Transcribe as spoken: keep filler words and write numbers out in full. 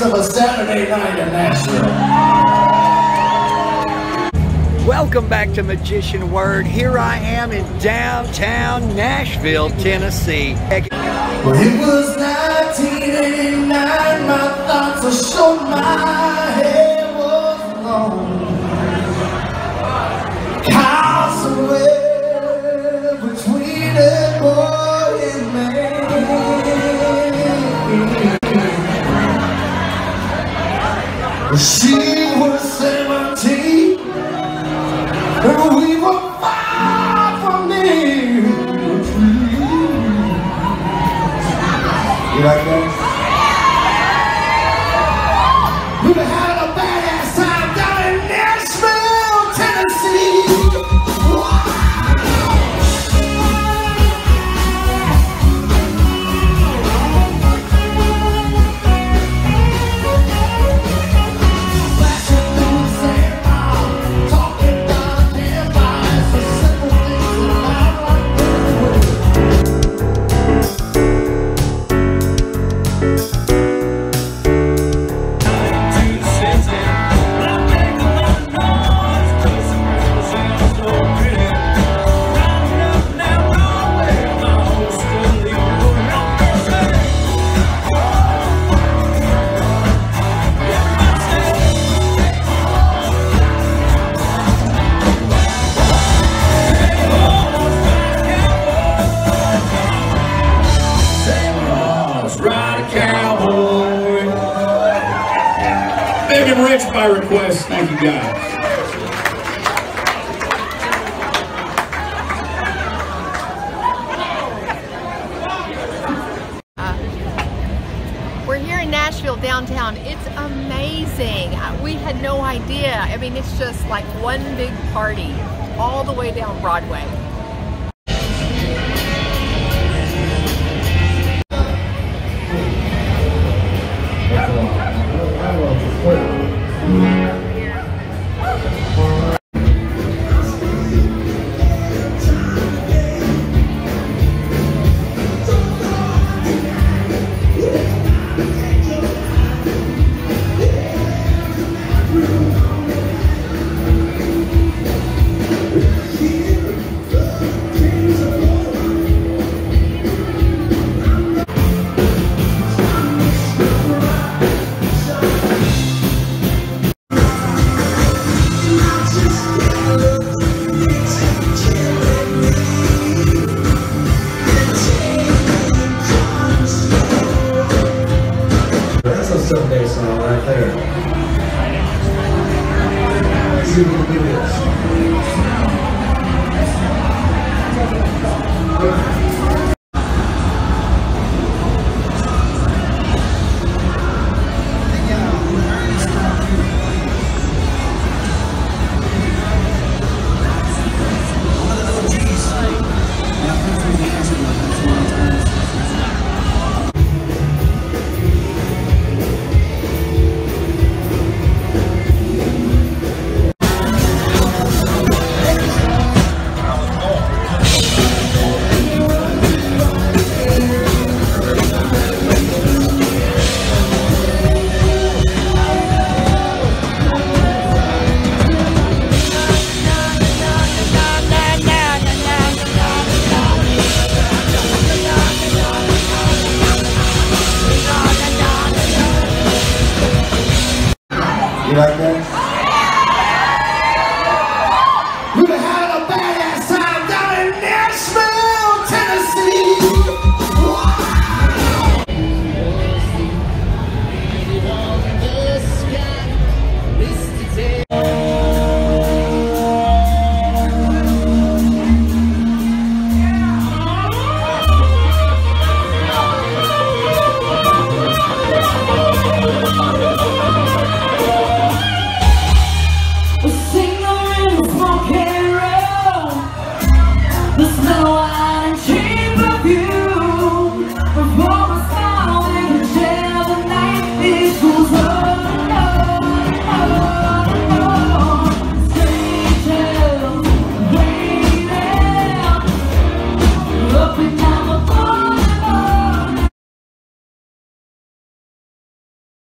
experience of a Saturday night in Nashville. Welcome back to Magician Word. Here I am in downtown Nashville, Tennessee. Well, it was nineteen eighty-nine, my thoughts were short, my hair was long. Cars away between a boy and man. Well, she was seventeen, and we were far from the tree. You like that? We were having a badass time down in Nashville, Tennessee. Big and rich by request. Thank you, guys. Uh, we're here in Nashville downtown. It's amazing. We had no idea. I mean, it's just like one big party all the way down Broadway. Sunday song right there. See if we can do this. You like that?